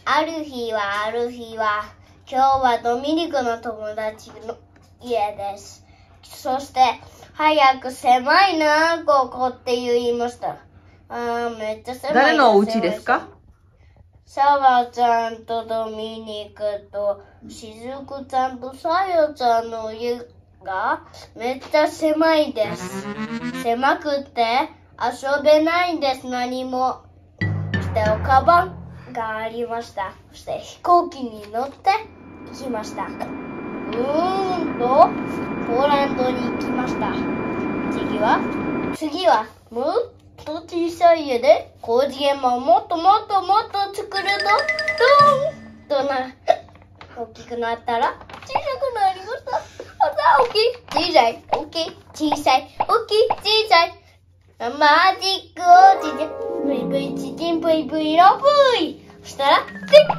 ある日は、今日はドミニクの友達の家です。そして、早く狭いな、ここって言いました。めっちゃ狭い。 誰のお家ですか？ サワちゃんとドミニクとしずくちゃんとさよちゃんの家がめっちゃ狭いです。狭くて遊べないんです、何も。そしておカバンがありました。そして飛行機に乗って行きました。ポーランドに行きました。次はもっと小さい家で工事現場をもっと作ると、ドーンと大きくなったら小さくなりました。大きい、小さい、大きい、小さい、大きい、小さい。マジック王子で、ブイブイチキンブイブイのブイ。そしたら、でっか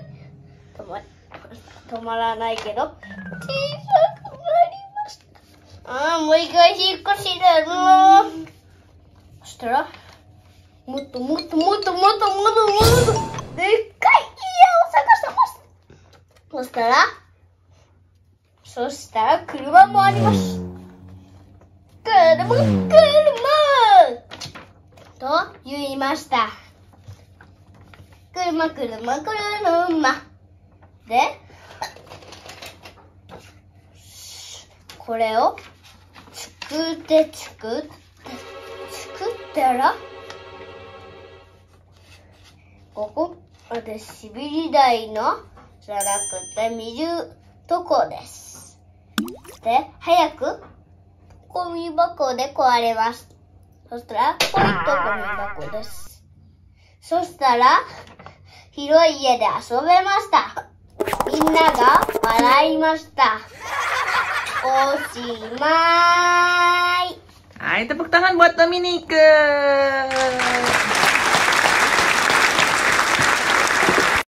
く止まらないけど、小さくなりました。もう一回引っ越しだぞ。そしたら、もっとでっかい家を探してます。そしたら車もあります。車と言いました。車で、これを作ったら、ここまで滑り台のじゃなくて見るとこです。で、早くゴミ箱で壊れます。そしたら、ポイッとゴミ箱です。そしたら、広い家で遊べました。みんなが笑いました。おしまい。 Hai, tepuk tangan buat Dominique.